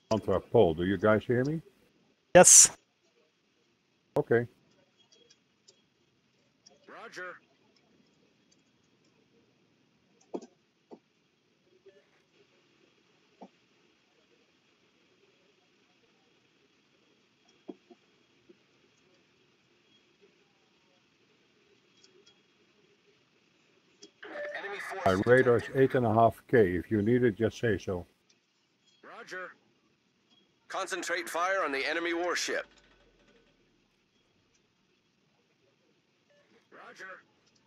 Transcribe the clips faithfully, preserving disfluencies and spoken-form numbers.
onto a pole. Do you guys hear me? Yes. Okay. Roger. Enemy My force radar's detected. eight and a half K. If you need it, just say so. Roger. Concentrate fire on the enemy warship. Roger.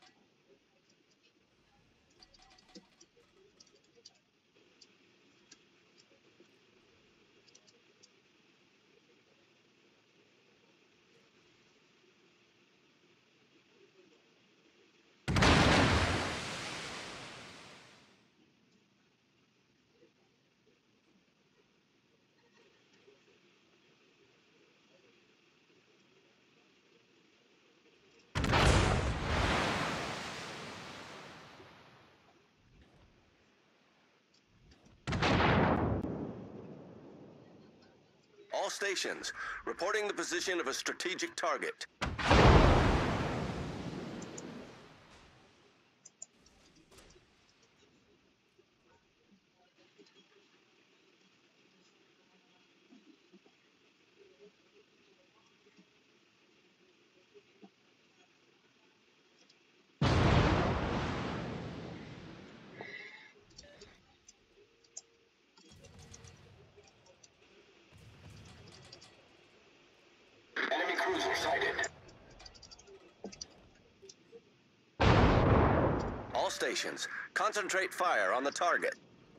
All stations, reporting the position of a strategic target. Enemy cruiser sighted. All stations, concentrate fire on the target.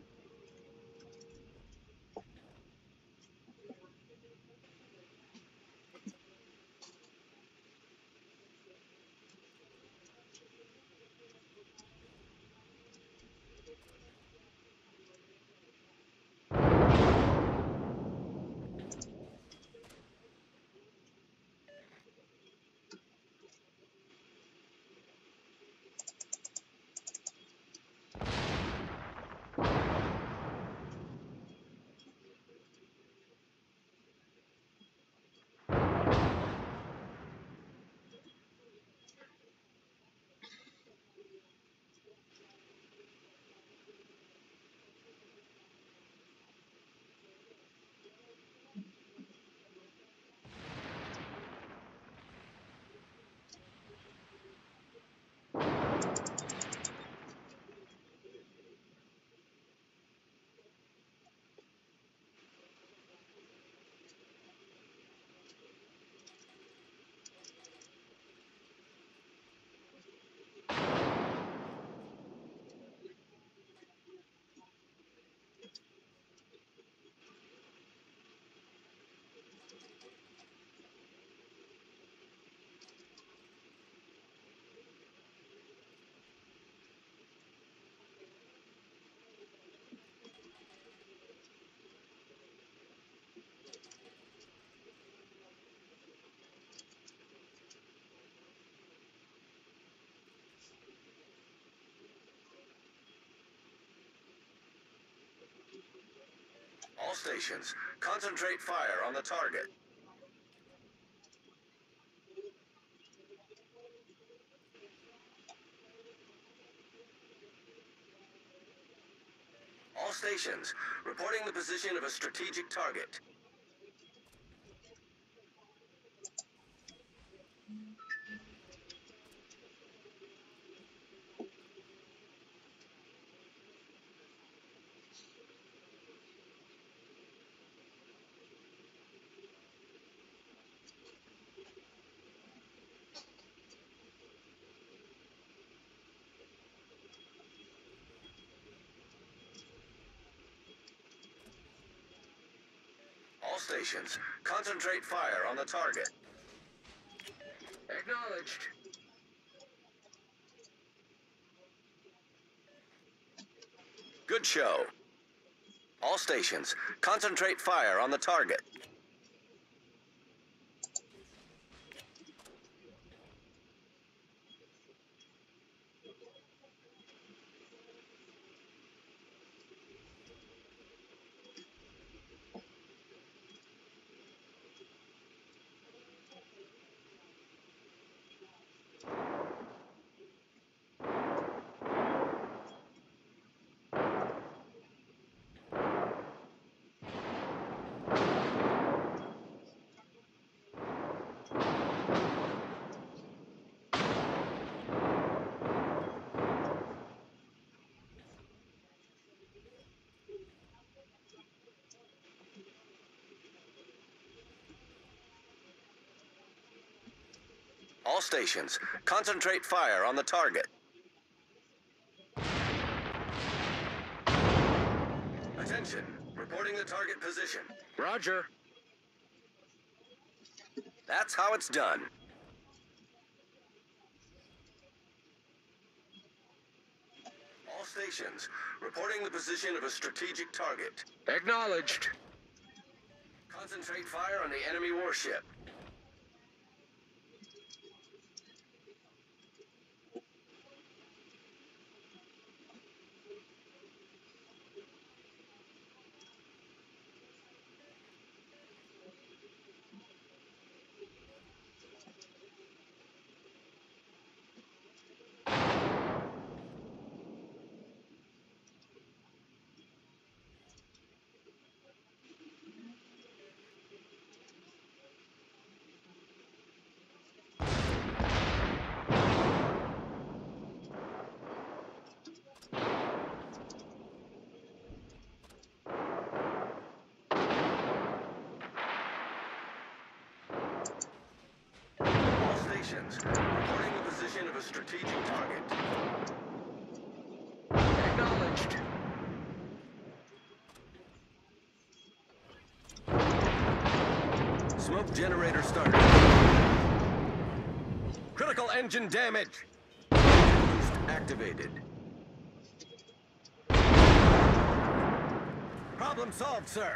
All stations, concentrate fire on the target. All stations, reporting the position of a strategic target. All stations, concentrate fire on the target. Acknowledged. Good show. All stations, concentrate fire on the target. All stations, concentrate fire on the target. Attention, reporting the target position. Roger. That's how it's done. All stations, reporting the position of a strategic target. Acknowledged. Concentrate fire on the enemy warship. Reporting the position of a strategic target. Acknowledged. Smoke generator started. Critical engine damage. Boost activated. Problem solved, sir.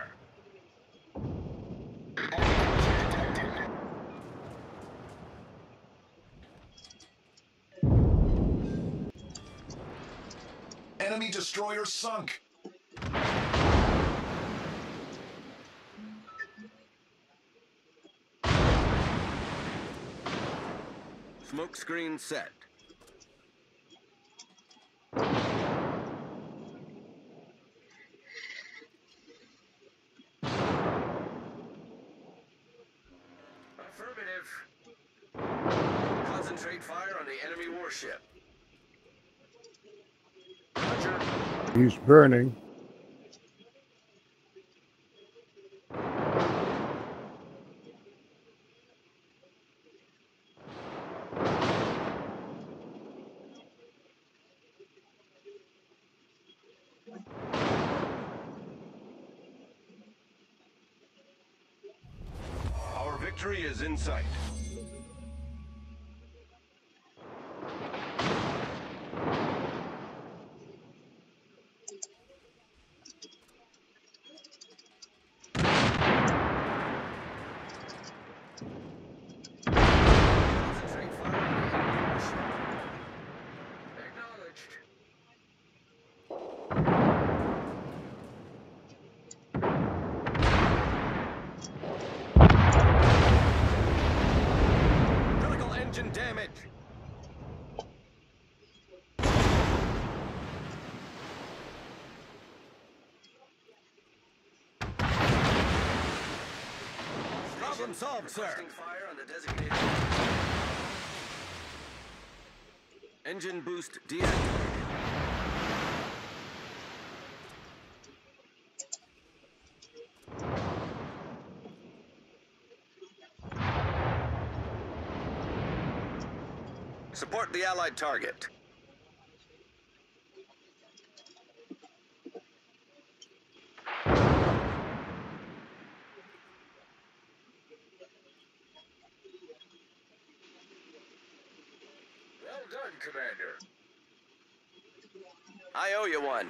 Enemy destroyer sunk. Smoke screen set. Affirmative. Concentrate fire on the enemy warship. Roger. He's burning. Our victory is in sight. Concentrate fire on the enemy warship. Acknowledged. Critical engine damage. Problem solved, sir. Fire on the designated. Engine boost deactivated. Support the Allied target. Well done, Commander. I owe you one.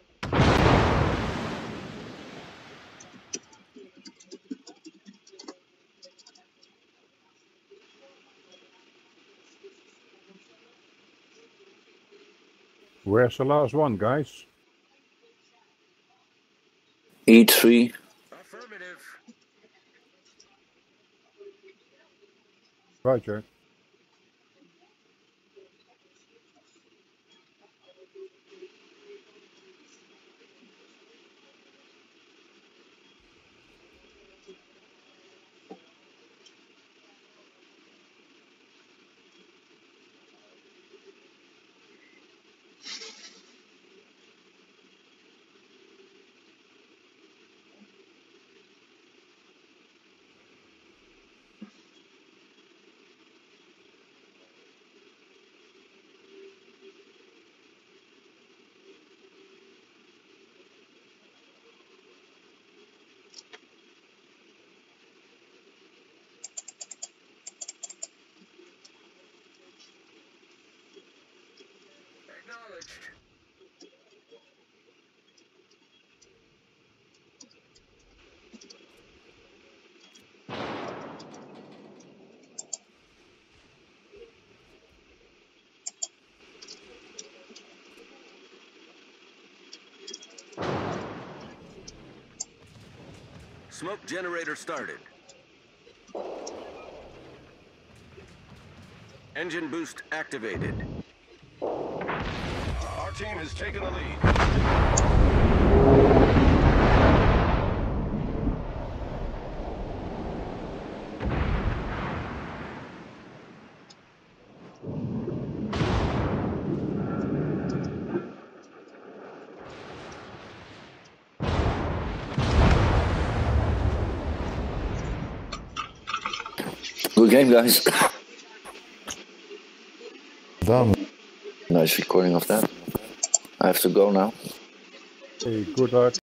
Where's the last one, guys? E three. Affirmative. Roger. Smoke generator started. Engine boost activated. Our team has taken the lead. Good game, guys. Done. Nice recording of that. I have to go now. Hey, good luck.